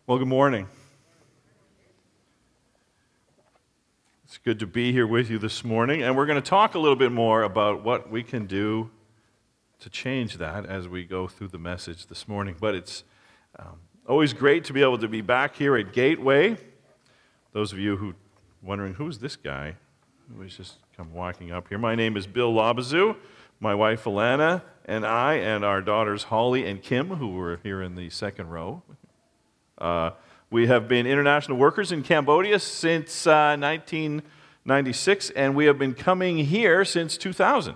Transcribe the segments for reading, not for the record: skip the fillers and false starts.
Well, good morning. It's good to be here with you this morning, and we're going to talk a little bit more about what we can do to change that as we go through the message this morning. But it's always great to be able to be back here at Gateway. Those of you who are wondering, who's this guy who has just come walking up here? My name is Bill Labazu. My wife Alana and I and our daughters Holly and Kim, who were here in the second row. We have been international workers in Cambodia since 1996, and we have been coming here since 2000.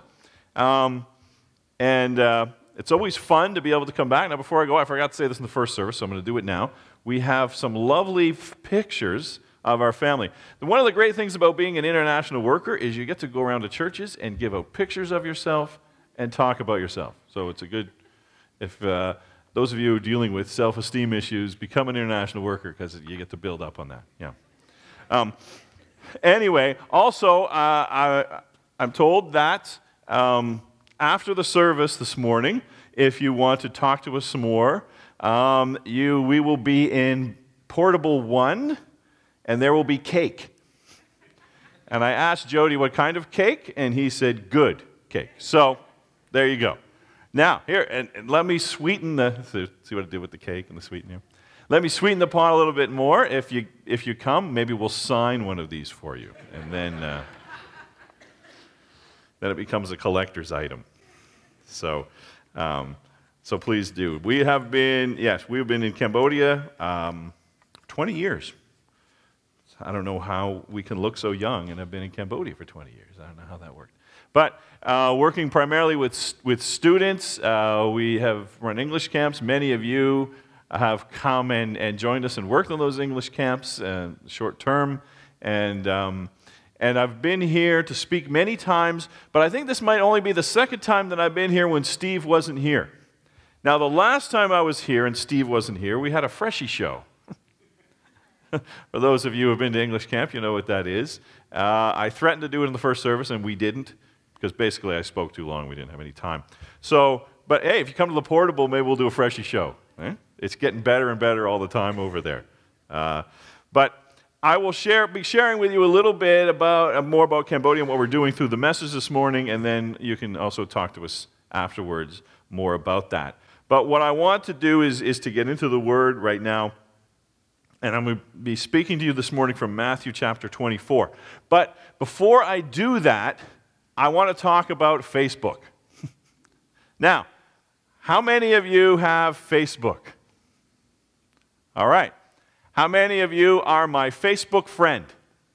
It's always fun to be able to come back. Now, before I go, I forgot to say this in the first service, so I'm going to do it now. We have some lovely pictures of our family. One of the great things about being an international worker is you get to go around to churches and give out pictures of yourself and talk about yourself. So it's a good, if those of you dealing with self-esteem issues, become an international worker because you get to build up on that. Yeah. Anyway, also, I'm told that after the service this morning, if you want to talk to us some more, we will be in Portable 1, and there will be cake. And I asked Jody what kind of cake, and he said good cake. So there you go. Now, here, and let me sweeten see what I did with the cake and the sweetener. Let me sweeten the pot a little bit more. If you come, maybe we'll sign one of these for you. And then it becomes a collector's item. So please do. We've been in Cambodia 20 years. I don't know how we can look so young and have been in Cambodia for 20 years. I don't know how that worked. But working primarily with students, we have run English camps. Many of you have come and joined us and worked on those English camps short term. And I've been here to speak many times, but I think this might only be the second time that I've been here when Steve wasn't here. Now, the last time I was here and Steve wasn't here, we had a Freshie show. For those of you who have been to English camp, you know what that is. I threatened to do it in the first service, and we didn't, because basically I spoke too long. We didn't have any time. But hey, if you come to the Portable, maybe we'll do a Freshie show. It's getting better and better all the time over there. But I will be sharing with you a little bit more about Cambodia and what we're doing through the message this morning, and then you can also talk to us afterwards more about that. But what I want to do is to get into the Word right now. And I'm going to be speaking to you this morning from Matthew chapter 24. But before I do that, I want to talk about Facebook. Now, how many of you have Facebook? All right. How many of you are my Facebook friend?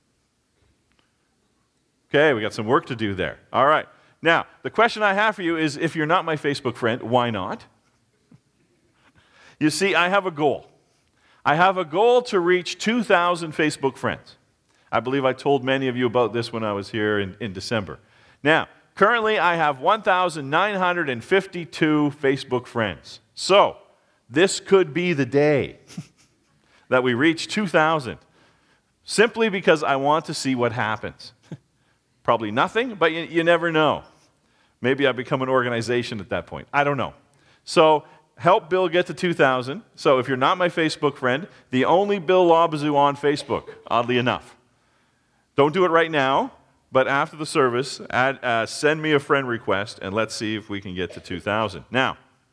Okay, we got some work to do there. All right. Now, the question I have for you is, if you're not my Facebook friend, why not? You see, I have a goal. I have a goal to reach 2,000 Facebook friends. I believe I told many of you about this when I was here in December. Now, currently I have 1,952 Facebook friends. So, this could be the day that we reach 2,000, simply because I want to see what happens. Probably nothing, but you never know. Maybe I become an organization at that point. I don't know. So, help Bill get to 2,000. So if you're not my Facebook friend, the only Bill Labazu on Facebook, oddly enough. Don't do it right now, but after the service, send me a friend request, and let's see if we can get to 2,000. Now,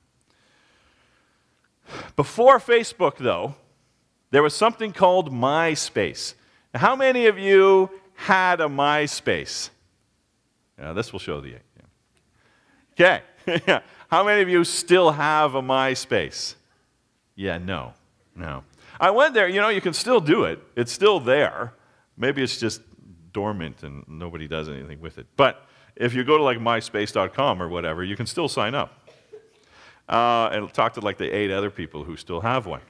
before Facebook, though, there was something called MySpace. Now, how many of you had a MySpace? This will show the... Okay. Yeah. How many of you still have a MySpace? Yeah, no. I went there. You can still do it. It's still there. Maybe it's just dormant and nobody does anything with it. But if you go to like myspace.com or whatever, you can still sign up. And talk to like the 8 other people who still have one.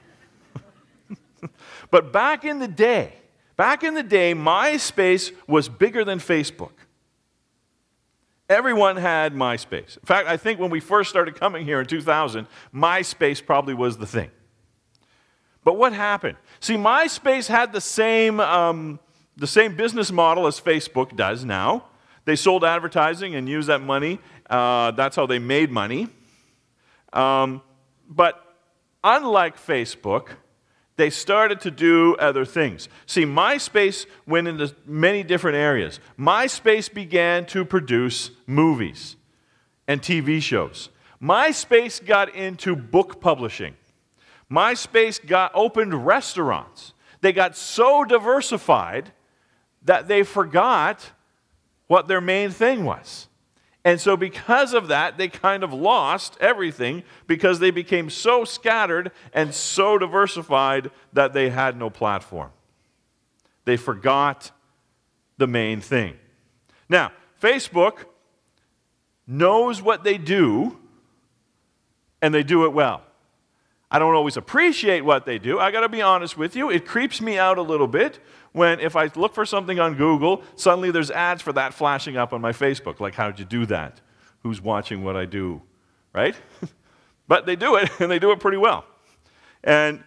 But back in the day, MySpace was bigger than Facebook. Everyone had MySpace. In fact, I think when we first started coming here in 2000, MySpace probably was the thing. But what happened? See, MySpace had the same business model as Facebook does now. They sold advertising and used that money. That's how they made money. But unlike Facebook, They started to do other things. See, MySpace went into many different areas. MySpace began to produce movies and TV shows. MySpace got into book publishing. MySpace opened restaurants. They got so diversified that they forgot what their main thing was. And so because of that, they kind of lost everything because they became so scattered and so diversified that they had no platform. They forgot the main thing. Now, Facebook knows what they do, and they do it well. I don't always appreciate what they do. I got to be honest with you. It creeps me out a little bit when if I look for something on Google, suddenly there's ads for that flashing up on my Facebook. Like, how'd you do that? Who's watching what I do? Right? But they do it, and they do it pretty well. And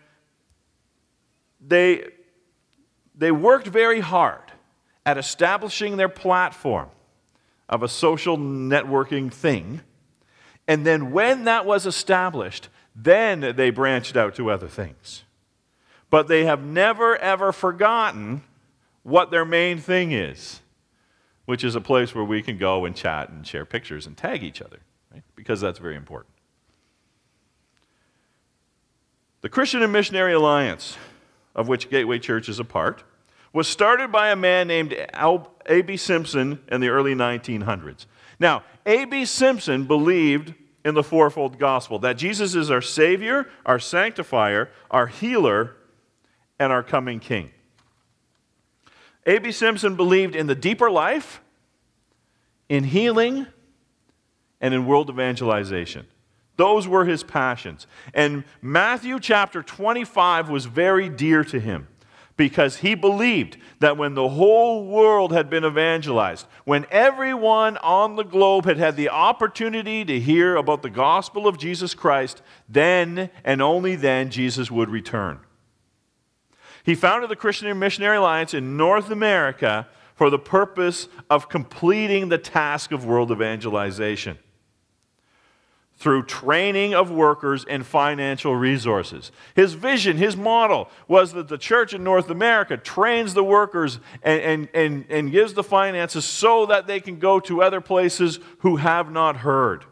they worked very hard at establishing their platform of a social networking thing. And then when that was established, then they branched out to other things. But they have never, ever forgotten what their main thing is, which is a place where we can go and chat and share pictures and tag each other, right? Because that's very important. The Christian and Missionary Alliance, of which Gateway Church is a part, was started by a man named A.B. Simpson in the early 1900s. Now, A.B. Simpson believed in the fourfold gospel, that Jesus is our Savior, our Sanctifier, our Healer, and our coming King. A.B. Simpson believed in the deeper life, in healing, and in world evangelization. Those were his passions. And Matthew chapter 25 was very dear to him, because he believed that when the whole world had been evangelized, when everyone on the globe had had the opportunity to hear about the gospel of Jesus Christ, then and only then Jesus would return. He founded the Christian and Missionary Alliance in North America for the purpose of completing the task of world evangelization through training of workers and financial resources. His vision, his model, was that the church in North America trains the workers and gives the finances so that they can go to other places who have not heard.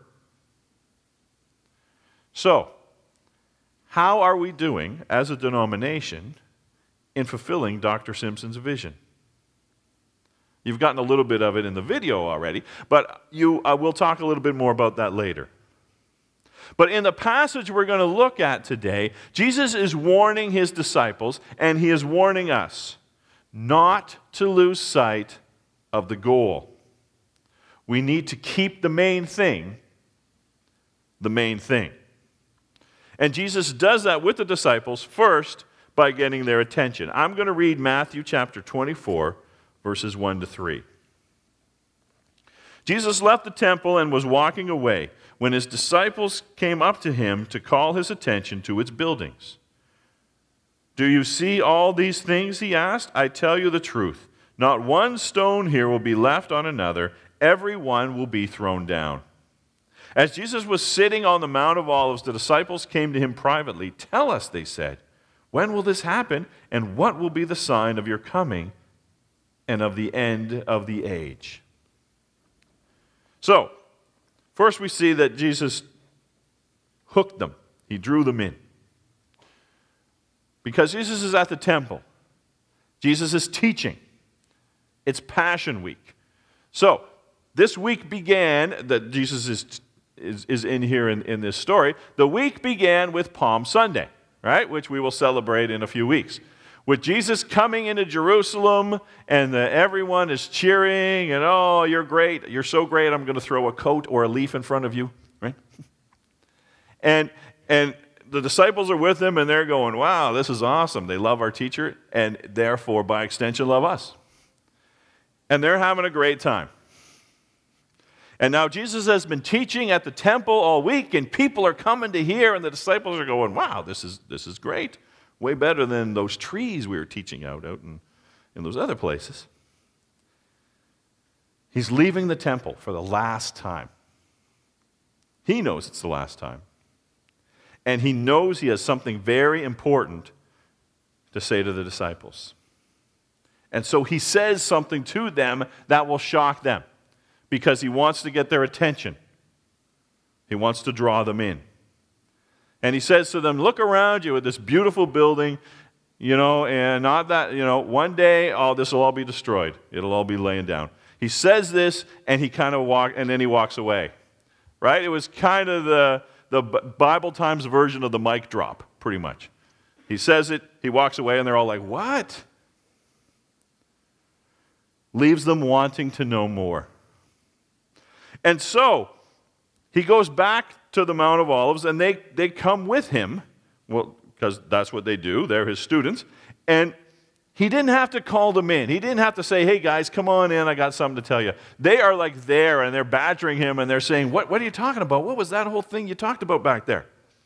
So, how are we doing as a denomination in fulfilling Dr. Simpson's vision? You've gotten a little bit of it in the video already, but we'll talk a little bit more about that later. But in the passage we're going to look at today, Jesus is warning his disciples, and he is warning us not to lose sight of the goal. We need to keep the main thing the main thing. And Jesus does that with the disciples first by getting their attention. I'm going to read Matthew chapter 24, verses 1 to 3. Jesus left the temple and was walking away when his disciples came up to him to call his attention to its buildings. "Do you see all these things?" he asked. "I tell you the truth. Not one stone here will be left on another. Every one will be thrown down." As Jesus was sitting on the Mount of Olives, the disciples came to him privately. "Tell us," they said, "when will this happen, and what will be the sign of your coming and of the end of the age?" So, first we see that Jesus hooked them. He drew them in. Because Jesus is at the temple. Jesus is teaching. It's Passion Week. So, this week began, that Jesus is in here in this story, the week began with Palm Sunday, right? Which we will celebrate in a few weeks. With Jesus coming into Jerusalem, and everyone is cheering, and "Oh, you're great, you're so great, I'm going to throw a coat or a leaf in front of you," right? And the disciples are with him, and they're going, "Wow, this is awesome." They love our teacher, and therefore, by extension, love us. And they're having a great time. And now Jesus has been teaching at the temple all week, and people are coming to hear, and the disciples are going, "Wow, this is great. Way better than those trees we were teaching out in those other places." He's leaving the temple for the last time. He knows it's the last time. And he knows he has something very important to say to the disciples. And so he says something to them that will shock them because he wants to get their attention. He wants to draw them in. And he says to them, look around you at this beautiful building, and not that, one day, this will all be destroyed. It'll all be laying down. He says this, and he kind of and then he walks away, right? It was kind of the Bible Times version of the mic drop, pretty much. He says it, he walks away, and they're all like, what? Leaves them wanting to know more. And so, he goes back to the Mount of Olives, and they come with him, well, because that's what they do. They're his students. And he didn't have to call them in. He didn't have to say, hey, guys, come on in. I got something to tell you. They are like there, and they're badgering him, and they're saying, what are you talking about? What was that whole thing you talked about back there?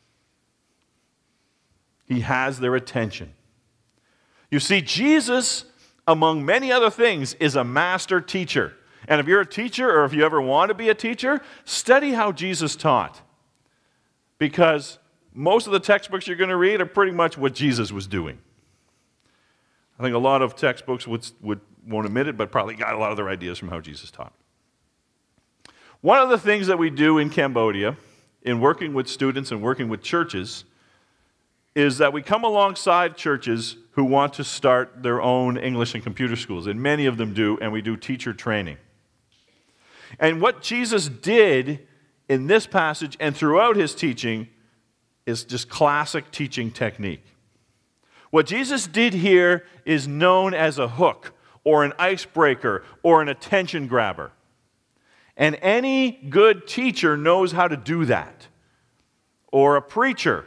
He has their attention. You see, Jesus, among many other things, is a master teacher. And if you're a teacher, or if you ever want to be a teacher, study how Jesus taught. Because most of the textbooks you're going to read are pretty much what Jesus was doing. I think a lot of textbooks won't admit it, but probably got a lot of their ideas from how Jesus taught. One of the things that we do in Cambodia, in working with students and working with churches, is that we come alongside churches who want to start their own English and computer schools, and many of them do, and we do teacher training. And what Jesus did in this passage and throughout his teaching is just classic teaching technique. What Jesus did here is known as a hook, or an icebreaker, or an attention grabber. And any good teacher knows how to do that. Or a preacher.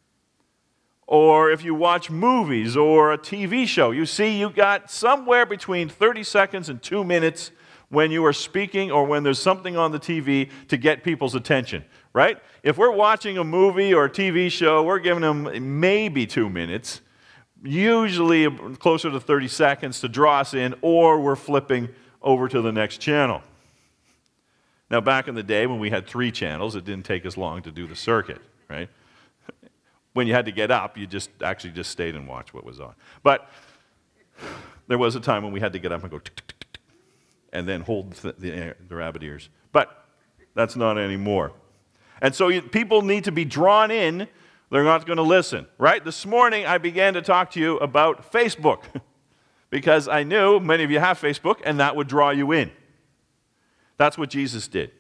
Or if you watch movies or a TV show, you see you got somewhere between 30 seconds and 2 minutes when you are speaking or when there's something on the TV to get people's attention, right? If we're watching a movie or a TV show, we're giving them maybe 2 minutes, usually closer to 30 seconds to draw us in, or we're flipping over to the next channel. Now, back in the day when we had 3 channels, it didn't take as long to do the circuit, right? When you had to get up, you just stayed and watched what was on. But there was a time when we had to get up and go tick, tick, tick, tick, and then hold the rabbit ears. But that's not anymore. And so people need to be drawn in. They're not going to listen, right? This morning, I began to talk to you about Facebook because I knew many of you have Facebook, and that would draw you in. That's what Jesus did.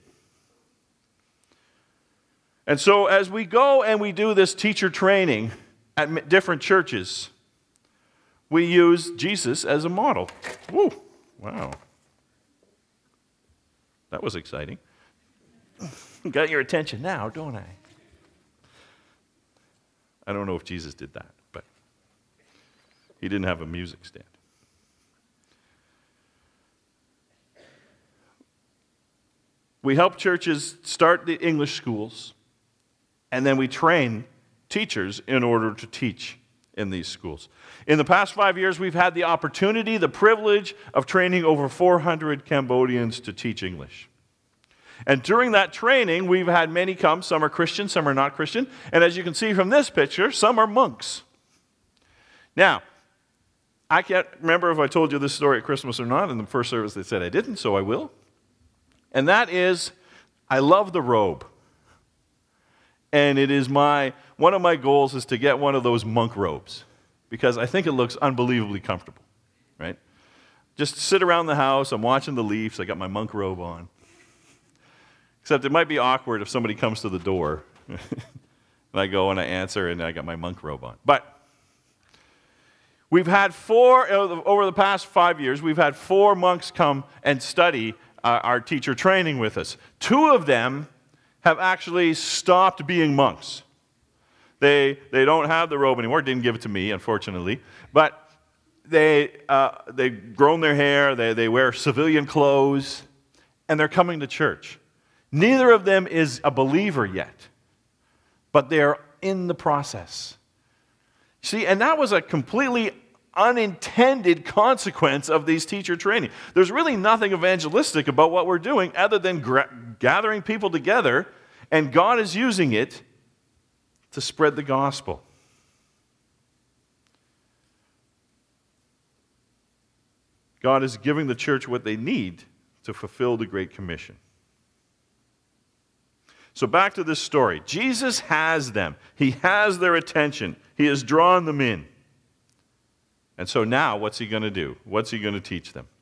And so as we go and we do this teacher training at different churches, we use Jesus as a model. Woo, wow. That was exciting. Got your attention now, don't I? I don't know if Jesus did that, but he didn't have a music stand. We help churches start the English schools, and then we train teachers in order to teach in these schools. In the past 5 years, we've had the opportunity, the privilege of training over 400 Cambodians to teach English. And during that training, we've had many come. Some are Christian, some are not Christian. And as you can see from this picture, some are monks. Now, I can't remember if I told you this story at Christmas or not. In the first service, they said I didn't, so I will. And that is, I love the robe. And it is one of my goals is to get one of those monk robes because I think it looks unbelievably comfortable, right? Just sit around the house, I'm watching the Leafs, I got my monk robe on. Except it might be awkward if somebody comes to the door and I go and I answer and I got my monk robe on. But we've had over the past 5 years, we've had 4 monks come and study our teacher training with us. 2 of them have actually stopped being monks. They don't have the robe anymore. Didn't give it to me, unfortunately. But they've grown their hair. They wear civilian clothes, and they're coming to church. Neither of them is a believer yet, but they're in the process. See, and that was a completely unintended consequence of these teacher training. There's really nothing evangelistic about what we're doing other than gathering people together, and God is using it to spread the gospel. God is giving the church what they need to fulfill the Great Commission. So back to this story. Jesus has them. He has their attention. He has drawn them in. And so now, what's he going to do? What's he going to teach them?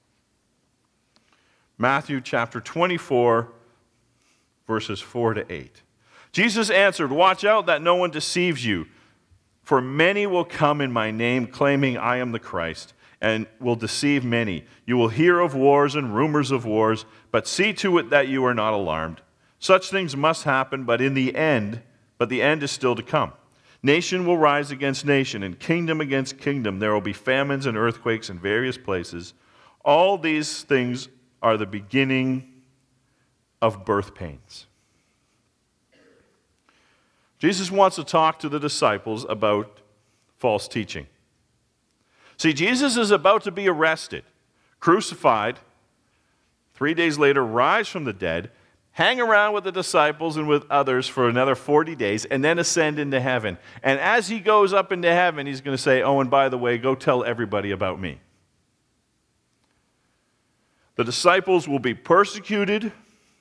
Matthew chapter 24, verses 4 to 8. Jesus answered, "Watch out that no one deceives you, for many will come in my name, claiming I am the Christ, and will deceive many. You will hear of wars and rumors of wars, but see to it that you are not alarmed. Such things must happen, but the end is still to come. Nation will rise against nation, and kingdom against kingdom. There will be famines and earthquakes in various places. All these things are the beginning of birth pains." Jesus wants to talk to the disciples about false teaching. See, Jesus is about to be arrested, crucified, 3 days later rise from the dead, hang around with the disciples and with others for another 40 days, and then ascend into heaven. And as he goes up into heaven, he's going to say, "Oh, and by the way, go tell everybody about me." The disciples will be persecuted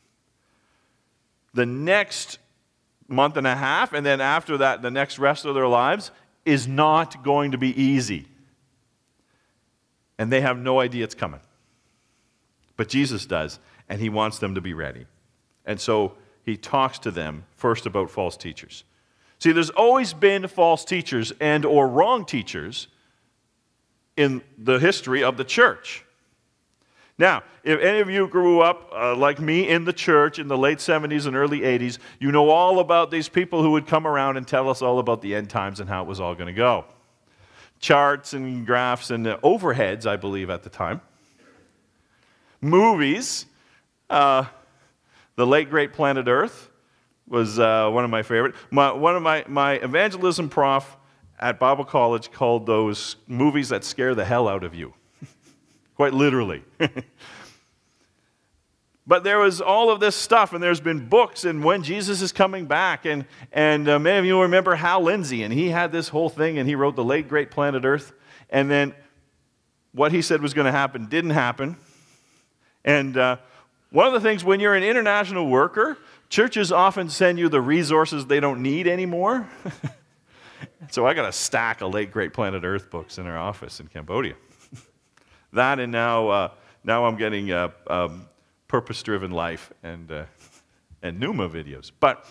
the next month and a half, and then after that, the next rest of their lives is not going to be easy. And they have no idea it's coming. But Jesus does, and he wants them to be ready. And so he talks to them first about false teachers. See, there's always been false teachers and or wrong teachers in the history of the church. Now, if any of you grew up like me in the church in the late 70s and early 80s, you know all about these people who would come around and tell us all about the end times and how it was all going to go. Charts and graphs and overheads, I believe, at the time. Movies. The late, great Planet Earth was one of my favorite. One of my evangelism prof at Bible College called those movies that scare the hell out of you. Quite literally. But there was all of this stuff, and there's been books, and when Jesus is coming back, and many of you remember Hal Lindsey, and he had this whole thing, and he wrote The Late, Great Planet Earth, and then what he said was going to happen didn't happen. And one of the things, when you're an international worker, churches often send you the resources they don't need anymore. So I got a stack of Late, Great Planet Earth books in our office in Cambodia. That, and now I'm getting Purpose-Driven Life and Pneuma videos. But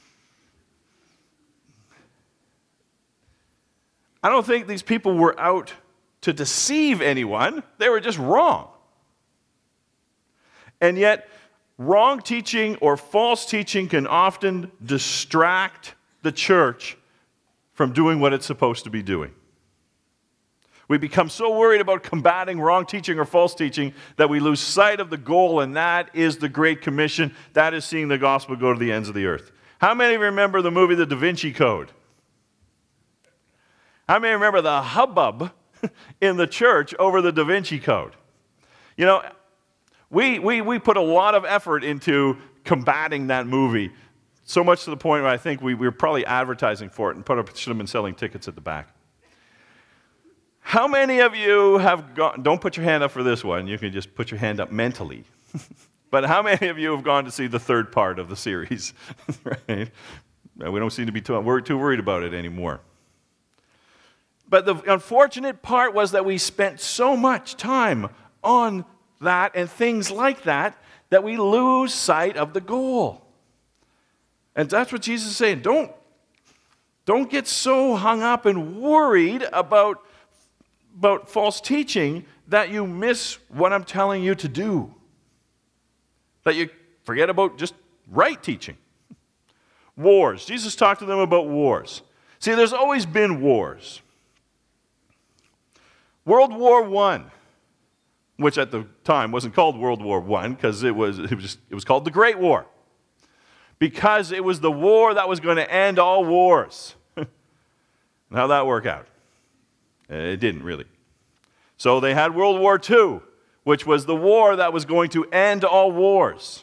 I don't think these people were out to deceive anyone. They were just wrong. And yet, wrong teaching or false teaching can often distract the church from doing what it's supposed to be doing. We become so worried about combating wrong teaching or false teaching that we lose sight of the goal, and that is the Great Commission. That is seeing the gospel go to the ends of the earth. How many remember the movie The Da Vinci Code? How many remember the hubbub in the church over the Da Vinci Code? You know, we put a lot of effort into combating that movie, so much to the point where I think we were probably advertising for it and should have been selling tickets at the back. How many of you have gone, don't put your hand up for this one, you can just put your hand up mentally. But how many of you have gone to see the third part of the series? Right? We don't seem to be too worried about it anymore. But the unfortunate part was that we spent so much time on that and things like that that we lose sight of the goal. And that's what Jesus is saying. Don't get so hung up and worried about false teaching that you miss what I'm telling you to do. That you forget about just right teaching. Wars. Jesus talked to them about wars. See, there's always been wars. World War I, which at the time wasn't called World War I because it was called the Great War. Because it was the war that was going to end all wars. How'd that work out? It didn't really. So they had World War II, which was the war that was going to end all wars.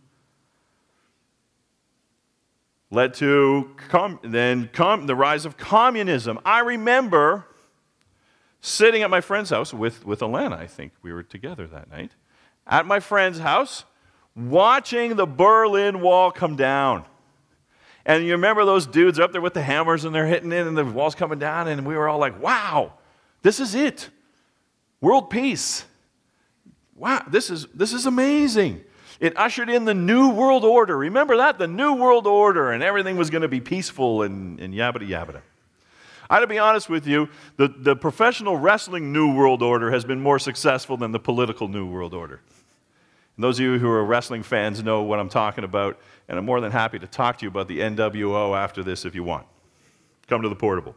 Led to the rise of communism. I remember sitting at my friend's house with Alana, I think we were together that night, at my friend's house, watching the Berlin Wall come down. And you remember those dudes up there with the hammers and they're hitting it and the wall's coming down, and we were all like, wow, this is it. World peace. Wow, this is amazing. It ushered in the New World Order. Remember that? The New World Order, and everything was going to be peaceful and yabbada yabbada. I got to be honest with you, the professional wrestling New World Order has been more successful than the political New World Order. And those of you who are wrestling fans know what I'm talking about, and I'm more than happy to talk to you about the NWO after this if you want. Come to the portable.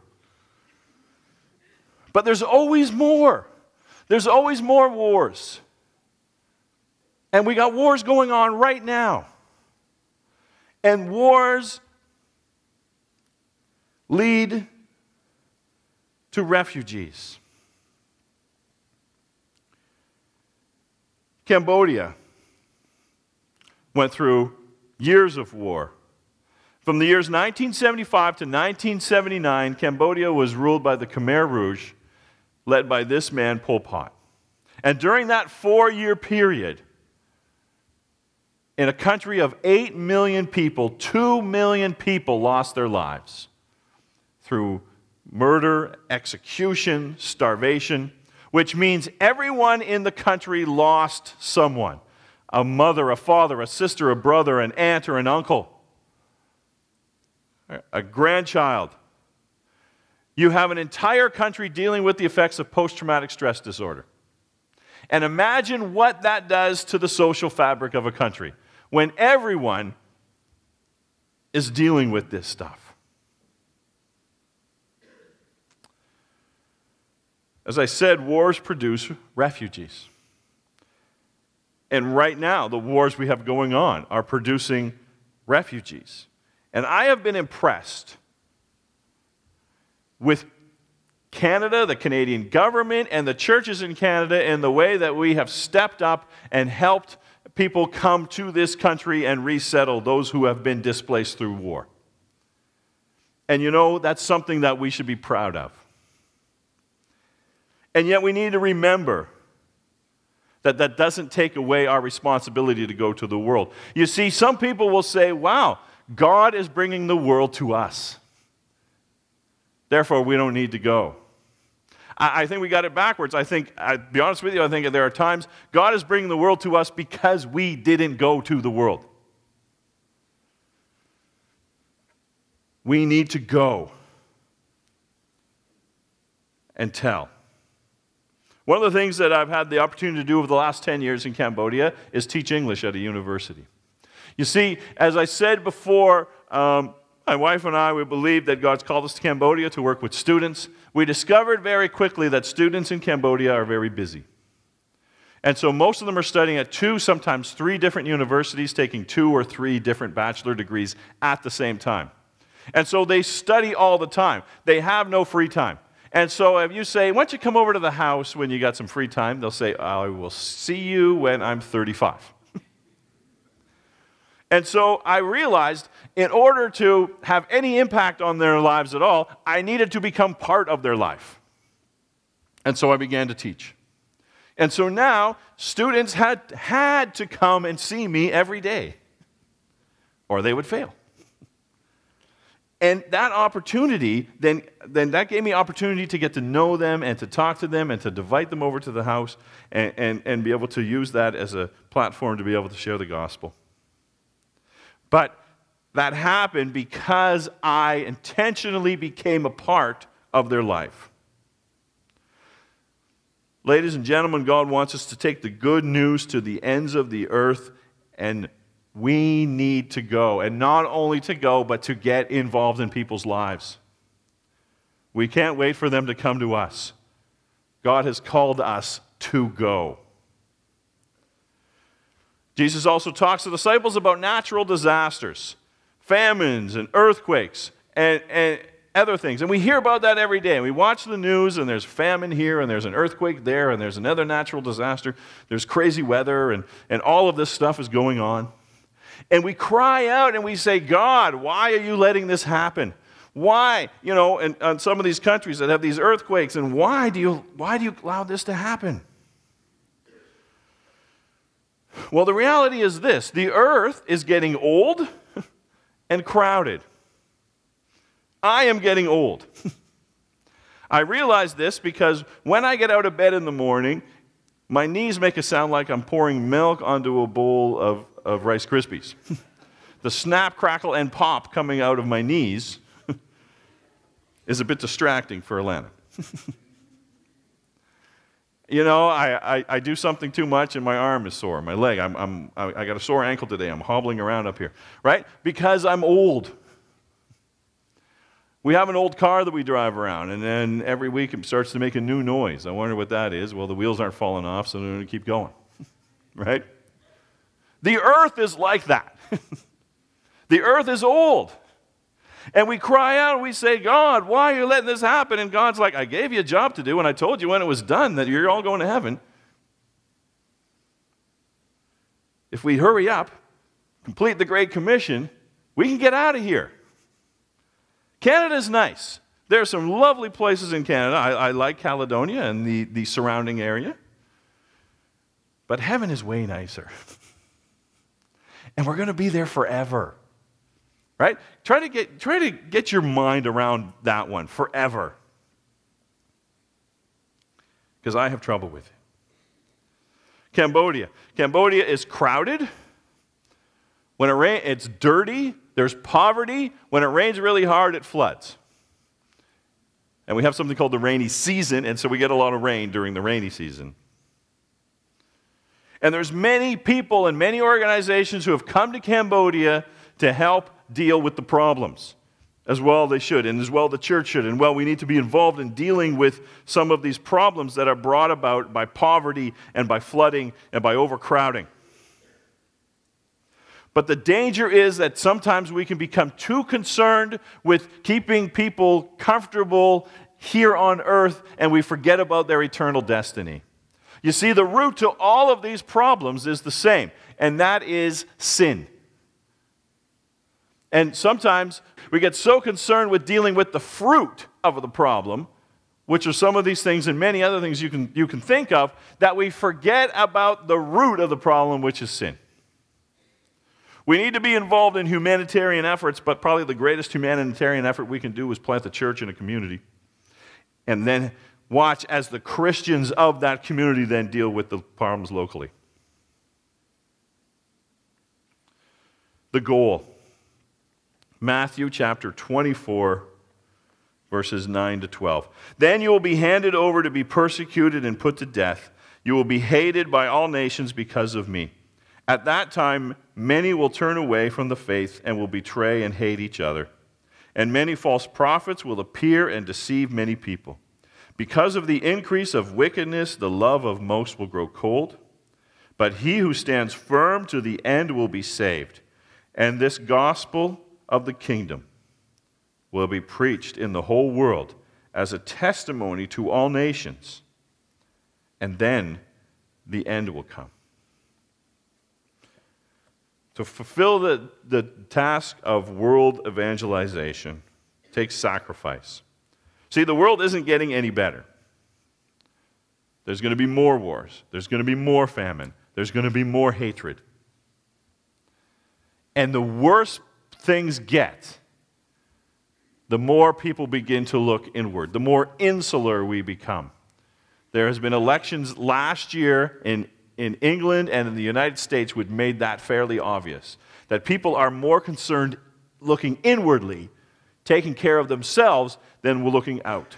But there's always more. There's always more wars. And we got wars going on right now. And wars lead to refugees. Cambodia went through years of war. From the years 1975 to 1979, Cambodia was ruled by the Khmer Rouge, led by this man, Pol Pot. And during that 4-year period, in a country of 8 million people, 2 million people lost their lives through murder, execution, starvation, which means everyone in the country lost someone. A mother, a father, a sister, a brother, an aunt, or an uncle, a grandchild. You have an entire country dealing with the effects of post-traumatic stress disorder. And imagine what that does to the social fabric of a country when everyone is dealing with this stuff. As I said, wars produce refugees. And right now, the wars we have going on are producing refugees. And I have been impressed with Canada, the Canadian government, and the churches in Canada in the way that we have stepped up and helped people come to this country and resettle those who have been displaced through war. And you know, that's something that we should be proud of. And yet we need to remember that that doesn't take away our responsibility to go to the world. You see, some people will say, wow, God is bringing the world to us. Therefore, we don't need to go. I think we got it backwards. I'll be honest with you, I think there are times God is bringing the world to us because we didn't go to the world. We need to go and tell. One of the things that I've had the opportunity to do over the last 10 years in Cambodia is teach English at a university. You see, as I said before, my wife and I, we believe that God's called us to Cambodia to work with students. We discovered very quickly that students in Cambodia are very busy. And so most of them are studying at 2, sometimes 3 different universities, taking 2 or 3 different bachelor degrees at the same time. And so they study all the time. They have no free time. And so if you say, why don't you come over to the house when you got some free time, they'll say, I will see you when I'm 35. And so I realized in order to have any impact on their lives at all, I needed to become part of their life. And so I began to teach. And so now students had to come and see me every day, or they would fail. And that opportunity, then that gave me opportunity to get to know them and to talk to them and to invite them over to the house and be able to use that as a platform to be able to share the gospel. But that happened because I intentionally became a part of their life. Ladies and gentlemen, God wants us to take the good news to the ends of the earth, and we need to go. And not only to go, but to get involved in people's lives. We can't wait for them to come to us. God has called us to go. Jesus also talks to the disciples about natural disasters, famines and earthquakes and other things. And we hear about that every day. We watch the news and there's famine here and there's an earthquake there and there's another natural disaster. There's crazy weather and all of this stuff is going on. And we cry out and we say, God, why are you letting this happen? Why, in some of these countries that have these earthquakes, and why do you allow this to happen? Well, the reality is this: the earth is getting old and crowded. I am getting old. I realize this because when I get out of bed in the morning, my knees make it sound like I'm pouring milk onto a bowl of Rice Krispies. The snap, crackle, and pop coming out of my knees is a bit distracting for Alana. I do something too much and my arm is sore, my leg. I got a sore ankle today. I'm hobbling around up here, right? Because I'm old. We have an old car that we drive around, and then every week it starts to make a new noise. I wonder what that is. Well, the wheels aren't falling off, so they're going to keep going, right? The earth is like that. The earth is old. And we cry out and we say, God, why are you letting this happen? And God's like, I gave you a job to do, and I told you when it was done that you're all going to heaven. If we hurry up, complete the Great Commission, we can get out of here. Canada's nice. There are some lovely places in Canada. I like Caledonia and the surrounding area. But heaven is way nicer. And we're going to be there forever. Right? Try to get your mind around that one, forever. Because I have trouble with it. Cambodia. Cambodia is crowded. When it rains, it's dirty. There's poverty. When it rains really hard, it floods. And we have something called the rainy season, and so we get a lot of rain during the rainy season. And there's many people and many organizations who have come to Cambodia to help deal with the problems. As well they should, and as well the church should. And well, we need to be involved in dealing with some of these problems that are brought about by poverty and by flooding and by overcrowding. But the danger is that sometimes we can become too concerned with keeping people comfortable here on earth, and we forget about their eternal destiny. You see, the root to all of these problems is the same, and that is sin. And sometimes we get so concerned with dealing with the fruit of the problem, which are some of these things and many other things you can think of, that we forget about the root of the problem, which is sin. We need to be involved in humanitarian efforts, but probably the greatest humanitarian effort we can do is plant the church in a community. And then watch as the Christians of that community then deal with the problems locally. The goal. Matthew chapter 24, verses 9 to 12. Then you will be handed over to be persecuted and put to death. You will be hated by all nations because of me. At that time, many will turn away from the faith and will betray and hate each other. And many false prophets will appear and deceive many people. Because of the increase of wickedness, the love of most will grow cold. But he who stands firm to the end will be saved. And this gospel of the kingdom will be preached in the whole world as a testimony to all nations. And then the end will come. To fulfill the task of world evangelization takes sacrifice. See, the world isn't getting any better. There's going to be more wars. There's going to be more famine. There's going to be more hatred. And the worse things get, the more people begin to look inward, the more insular we become. There has been elections last year in England and in the United States which made that fairly obvious, that people are more concerned looking inwardly, taking care of themselves, than looking out.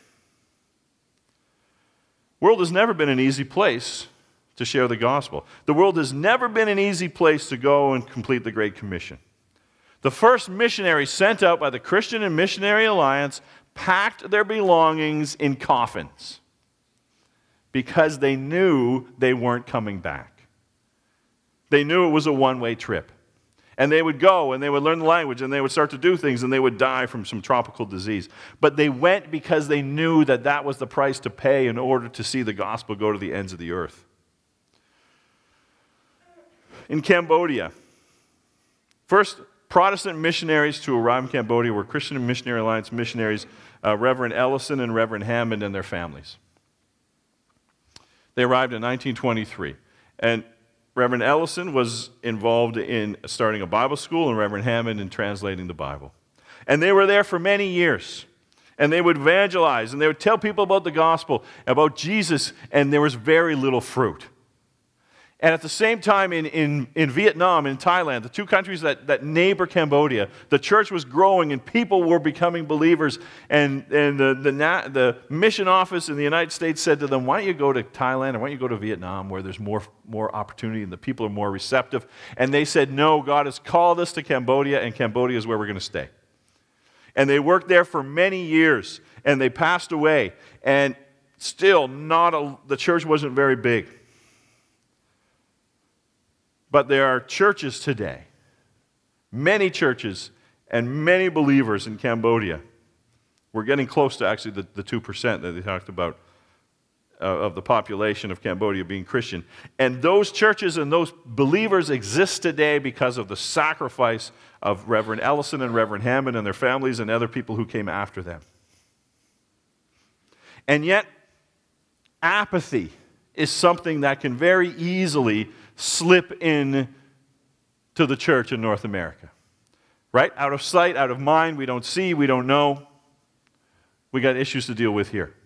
The world has never been an easy place to share the gospel. The world has never been an easy place to go and complete the Great Commission. The first missionaries sent out by the Christian and Missionary Alliance packed their belongings in coffins because they knew they weren't coming back. They knew it was a one-way trip. And they would go, and they would learn the language, and they would start to do things, and they would die from some tropical disease. But they went because they knew that that was the price to pay in order to see the gospel go to the ends of the earth. In Cambodia, first, Protestant missionaries to arrive in Cambodia were Christian Missionary Alliance missionaries, Reverend Ellison and Reverend Hammond and their families. They arrived in 1923. And Reverend Ellison was involved in starting a Bible school, and Reverend Hammond in translating the Bible. And they were there for many years. And they would evangelize, and they would tell people about the gospel, about Jesus, and there was very little fruit. And at the same time, in Vietnam and Thailand, the two countries that neighbor Cambodia, the church was growing and people were becoming believers. And the mission office in the United States said to them, why don't you go to Thailand or why don't you go to Vietnam where there's more opportunity and the people are more receptive? And they said, no, God has called us to Cambodia, and Cambodia is where we're going to stay. And they worked there for many years, and they passed away. And still, the church wasn't very big. But there are churches today, many churches and many believers in Cambodia. We're getting close to actually the 2% that they talked about of the population of Cambodia being Christian. And those churches and those believers exist today because of the sacrifice of Reverend Ellison and Reverend Hammond and their families and other people who came after them. And yet, apathy is something that can very easily slip in to the church in North America. Right? Out of sight, out of mind, we don't see, we don't know. We got issues to deal with here.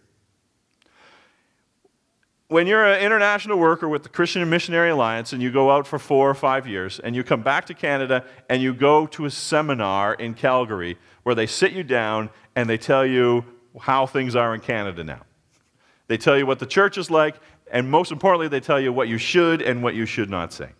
When you're an international worker with the Christian Missionary Alliance and you go out for 4 or 5 years and you come back to Canada and you go to a seminar in Calgary where they sit you down and they tell you how things are in Canada now. They tell you what the church is like, and most importantly, they tell you what you should and what you should not say.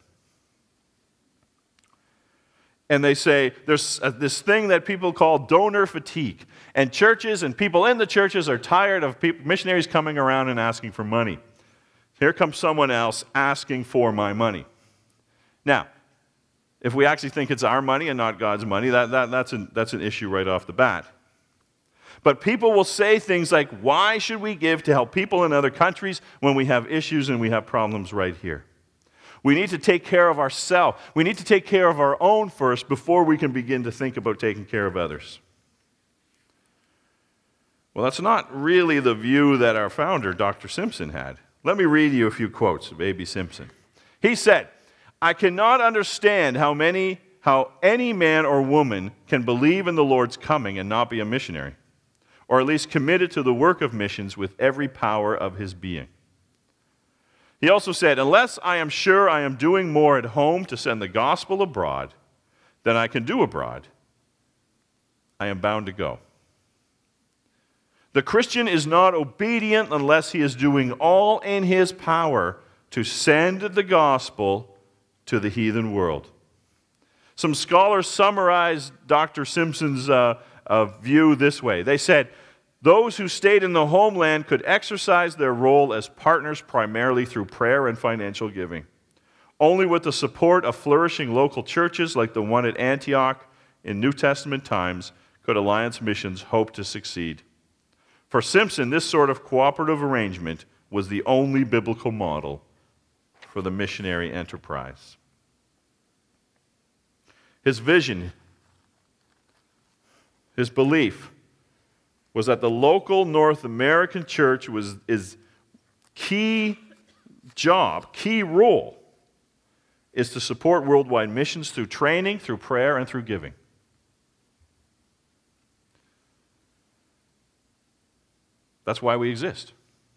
And they say there's this thing that people call donor fatigue. And churches and people in the churches are tired of missionaries coming around and asking for money. Here comes someone else asking for my money. Now, if we actually think it's our money and not God's money, that's an issue right off the bat. But people will say things like, why should we give to help people in other countries when we have issues and we have problems right here? We need to take care of ourselves. We need to take care of our own first before we can begin to think about taking care of others. Well, that's not really the view that our founder, Dr. Simpson, had. Let me read you a few quotes of A.B. Simpson. He said, I cannot understand how any man or woman can believe in the Lord's coming and not be a missionary, or at least committed to the work of missions with every power of his being. He also said, unless I am sure I am doing more at home to send the gospel abroad than I can do abroad, I am bound to go. The Christian is not obedient unless he is doing all in his power to send the gospel to the heathen world. Some scholars summarized Dr. Simpson's view this way. They said, those who stayed in the homeland could exercise their role as partners primarily through prayer and financial giving. Only with the support of flourishing local churches like the one at Antioch in New Testament times could Alliance Missions hope to succeed. For Simpson, this sort of cooperative arrangement was the only biblical model for the missionary enterprise. His vision, his belief, was that the local North American church is key role is to support worldwide missions through training, through prayer, and through giving. That's why we exist.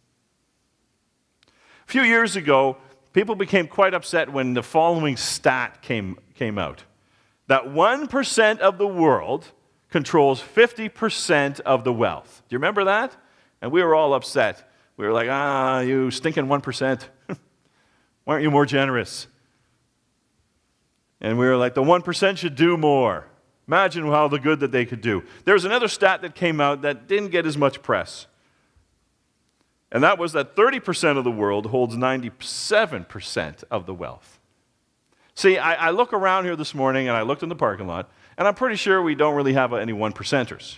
A few years ago, people became quite upset when the following stat came out. That 1% of the world controls 50% of the wealth. Do you remember that? And we were all upset. We were like, you stinking 1%. Why aren't you more generous? And we were like, the 1% should do more. Imagine how the good that they could do. There's another stat that came out that didn't get as much press. And that was that 30% of the world holds 97% of the wealth. See, I look around here this morning, and I looked in the parking lot, and I'm pretty sure we don't really have any 1%ers.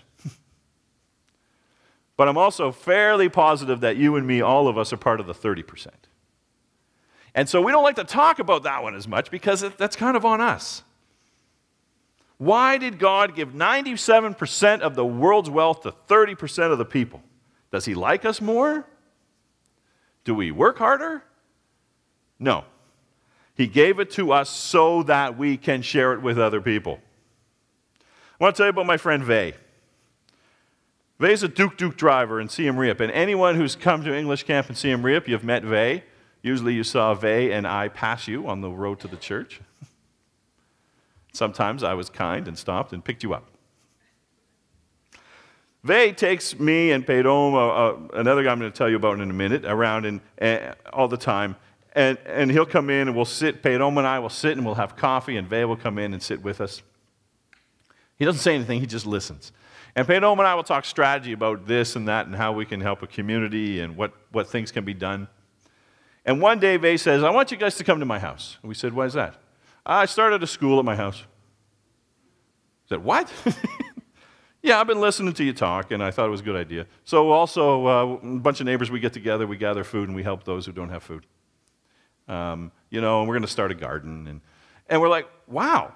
But I'm also fairly positive that you and me, all of us, are part of the 30%. And so we don't like to talk about that one as much because that's kind of on us. Why did God give 97% of the world's wealth to 30% of the people? Does he like us more? Do we work harder? No. He gave it to us so that we can share it with other people. I want to tell you about my friend Vay. Vay's a Duke driver in Siem Reap, and anyone who's come to English Camp in Siem Reap, you've met Vay. Usually you saw Vay and I pass you on the road to the church. Sometimes I was kind and stopped and picked you up. Vay takes me and Pedom, another guy I'm going to tell you about in a minute, around all the time. And he'll come in and we'll sit, Pedom and I will sit and we'll have coffee, and Vay will come in and sit with us. He doesn't say anything, he just listens. And Pedom and I will talk strategy about this and that and how we can help a community and what things can be done. And one day Vay says, I want you guys to come to my house. And we said, why is that? I started a school at my house. I said, what? Yeah, I've been listening to you talk, and I thought it was a good idea. So also, a bunch of neighbors, we get together, we gather food, and we help those who don't have food. And we're going to start a garden. And we're like, wow.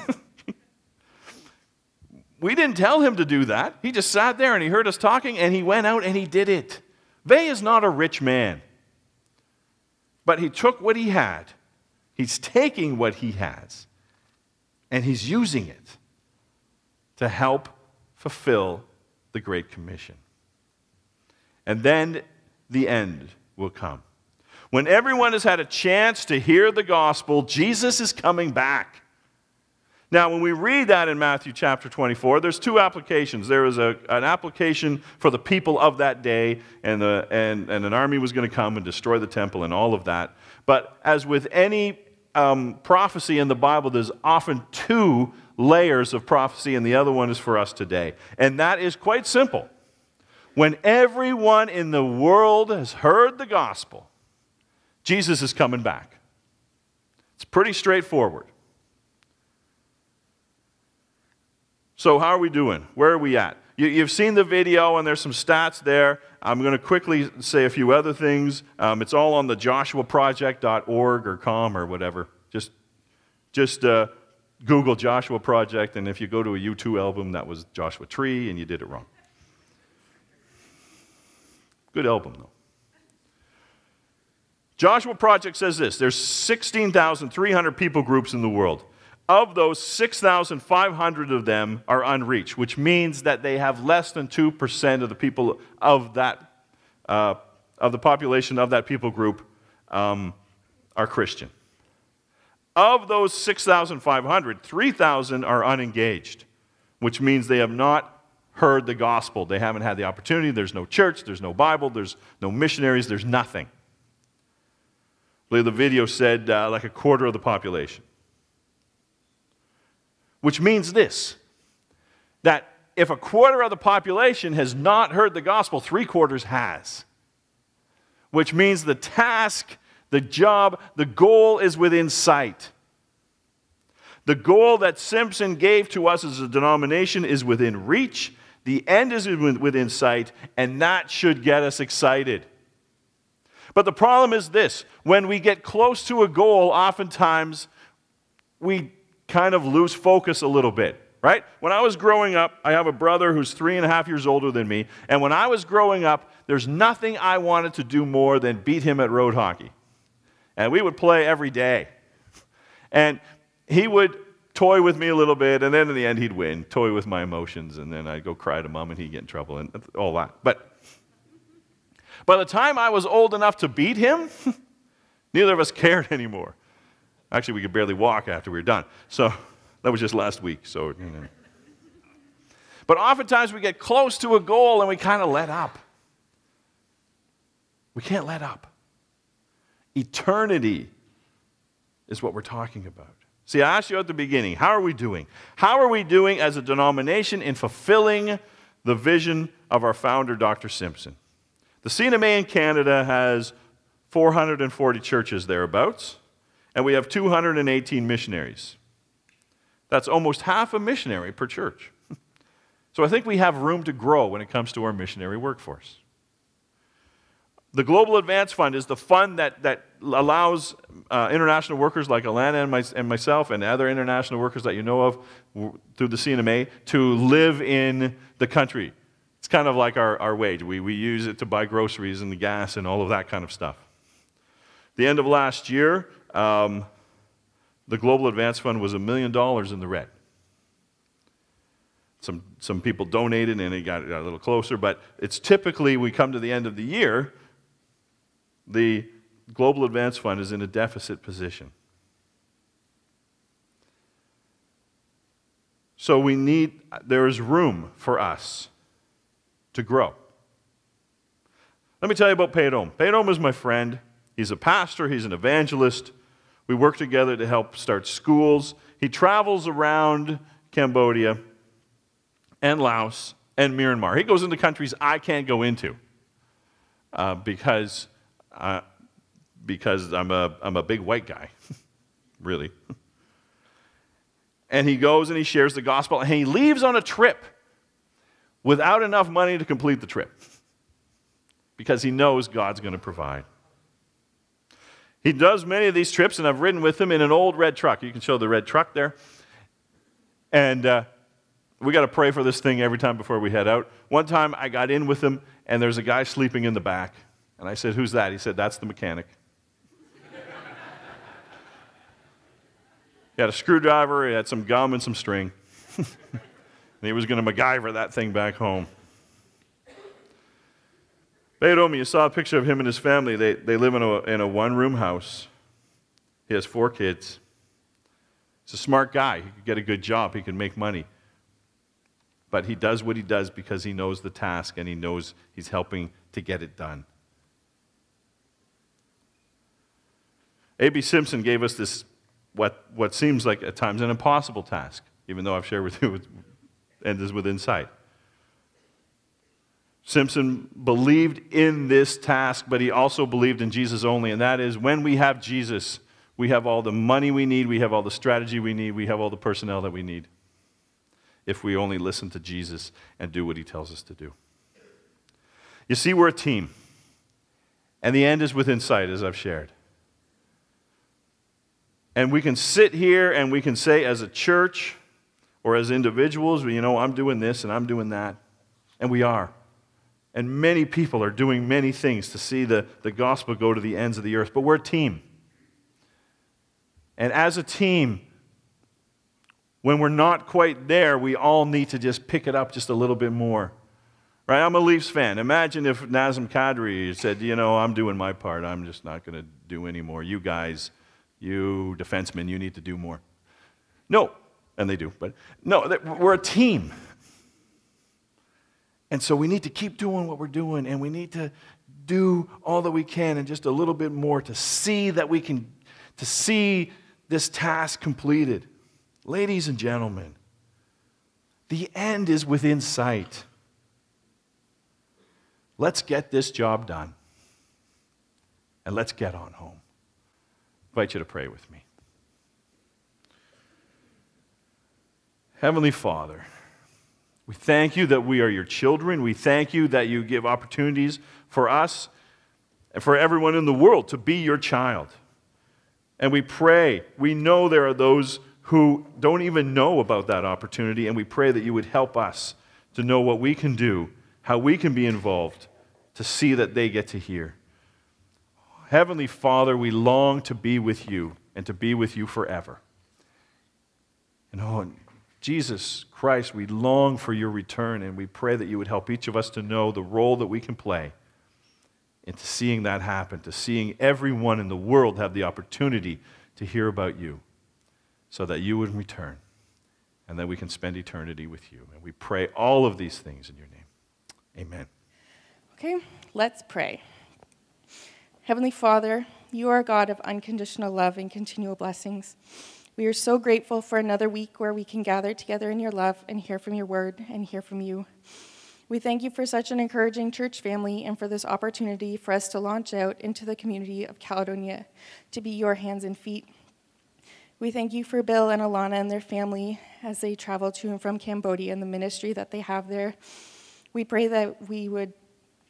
We didn't tell him to do that. He just sat there and he heard us talking and he went out and he did it. Vay is not a rich man. But he took what he had. He's taking what he has and he's using it to help fulfill the Great Commission. And then the end will come. When everyone has had a chance to hear the gospel, Jesus is coming back. Now, when we read that in Matthew chapter 24, there's two applications. There is an application for the people of that day, and an army was going to come and destroy the temple and all of that. But as with any prophecy in the Bible, there's often two layers of prophecy, and the other one is for us today. And that is quite simple. When everyone in the world has heard the gospel, Jesus is coming back. It's pretty straightforward. So how are we doing? Where are we at? You've seen the video, and there's some stats there. I'm going to quickly say a few other things. It's all on the joshuaproject.org or com or whatever. Just Google Joshua Project, and if you go to a U2 album, that was Joshua Tree, and you did it wrong. Good album, though. Joshua Project says this. There's 16,300 people groups in the world. Of those, 6,500 of them are unreached, which means that they have less than 2% of the people of that, of the population of that people group are Christian. Of those 6,500, 3,000 are unengaged, which means they have not heard the gospel. They haven't had the opportunity. There's no church. There's no Bible. There's no missionaries. There's nothing. I believe the video said like a quarter of the population. Which means this, that if a quarter of the population has not heard the gospel, 3/4 has. Which means the task, the job, the goal is within sight. The goal that Simpson gave to us as a denomination is within reach. The end is within sight, and that should get us excited. But the problem is this, when we get close to a goal, oftentimes we kind of lose focus a little bit, right? When I was growing up, I have a brother who's 3.5 years older than me, and when I was growing up, there's nothing I wanted to do more than beat him at road hockey. And we would play every day. And he would toy with me a little bit, and then in the end he'd win, toy with my emotions, and then I'd go cry to mom and he'd get in trouble and all that. But by the time I was old enough to beat him, neither of us cared anymore. Actually, we could barely walk after we were done. So that was just last week. So, But oftentimes we get close to a goal and we kind of let up. We can't let up. Eternity is what we're talking about. See, I asked you at the beginning, how are we doing? How are we doing as a denomination in fulfilling the vision of our founder, Dr. Simpson? The CNMA in Canada has 440 churches thereabouts. And we have 218 missionaries. That's almost half a missionary per church. So I think we have room to grow when it comes to our missionary workforce. The Global Advance Fund is the fund that allows international workers like Alana and myself and other international workers that you know of through the CNMA to live in the country. It's kind of like our wage. We use it to buy groceries and the gas and all of that kind of stuff. The end of last year, the Global Advance Fund was $1 million in the red. Some people donated and it got a little closer, but it's typically we come to the end of the year, the Global Advance Fund is in a deficit position. So there is room for us to grow. Let me tell you about Pedom. Pedom is my friend. He's a pastor. He's an evangelist. We work together to help start schools. He travels around Cambodia and Laos and Myanmar. He goes into countries I can't go into because I'm a big white guy, really. And he goes and he shares the gospel, and he leaves on a trip without enough money to complete the trip because he knows God's going to provide. He does many of these trips, and I've ridden with him in an old red truck. You can show the red truck there. And we got to pray for this thing every time before we head out. One time I got in with him, and there's a guy sleeping in the back. And I said, "Who's that?" He said, "That's the mechanic." He had a screwdriver, he had some gum and some string. And he was going to MacGyver that thing back home. Pedom, you saw a picture of him and his family. They live in a one-room house. He has 4 kids. He's a smart guy. He could get a good job. He can make money. But he does what he does because he knows the task and he knows he's helping to get it done. A.B. Simpson gave us this, what seems like at times an impossible task, even though I've shared with you and is within sight. Simpson believed in this task, but he also believed in Jesus only, and that is when we have Jesus, we have all the money we need, we have all the strategy we need, we have all the personnel that we need, if we only listen to Jesus and do what he tells us to do. You see, we're a team, and the end is within sight, as I've shared. And we can sit here and we can say as a church or as individuals, you know, I'm doing this and I'm doing that, and we are. And many people are doing many things to see the gospel go to the ends of the earth. But we're a team. And as a team, when we're not quite there, we all need to just pick it up just a little bit more. Right? I'm a Leafs fan. Imagine if Nazem Kadri said, you know, I'm doing my part. I'm just not going to do any more. You guys, you defensemen, you need to do more. No. And they do. But no, we're a team. And so we need to keep doing what we're doing, and we need to do all that we can and just a little bit more to see that we can, to see this task completed. Ladies and gentlemen, the end is within sight. Let's get this job done, and let's get on home. I invite you to pray with me. Heavenly Father, we thank you that we are your children. We thank you that you give opportunities for us and for everyone in the world to be your child. And we pray, we know there are those who don't even know about that opportunity, and we pray that you would help us to know what we can do, how we can be involved, to see that they get to hear. Heavenly Father, we long to be with you and to be with you forever. And oh, Jesus Christ, we long for your return, and we pray that you would help each of us to know the role that we can play into seeing that happen, to seeing everyone in the world have the opportunity to hear about you, so that you would return and that we can spend eternity with you. And we pray all of these things in your name. Amen. Okay, let's pray. Heavenly Father, you are a God of unconditional love and continual blessings. We are so grateful for another week where we can gather together in your love and hear from your word and hear from you. We thank you for such an encouraging church family and for this opportunity for us to launch out into the community of Caledonia to be your hands and feet. We thank you for Bill and Alana and their family as they travel to and from Cambodia and the ministry that they have there. We pray that we would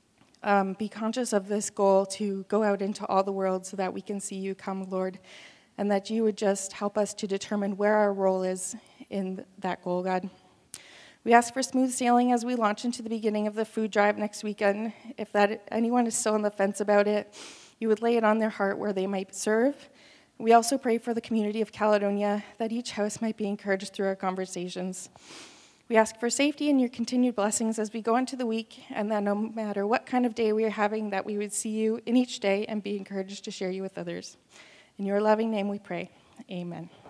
be conscious of this goal to go out into all the world so that we can see you come, Lord, and that you would just help us to determine where our role is in that goal, God. We ask for smooth sailing as we launch into the beginning of the food drive next weekend. If anyone is still on the fence about it, you would lay it on their heart where they might serve. We also pray for the community of Caledonia, that each house might be encouraged through our conversations. We ask for safety and your continued blessings as we go into the week, and that no matter what kind of day we are having, that we would see you in each day and be encouraged to share you with others. In your loving name we pray. Amen.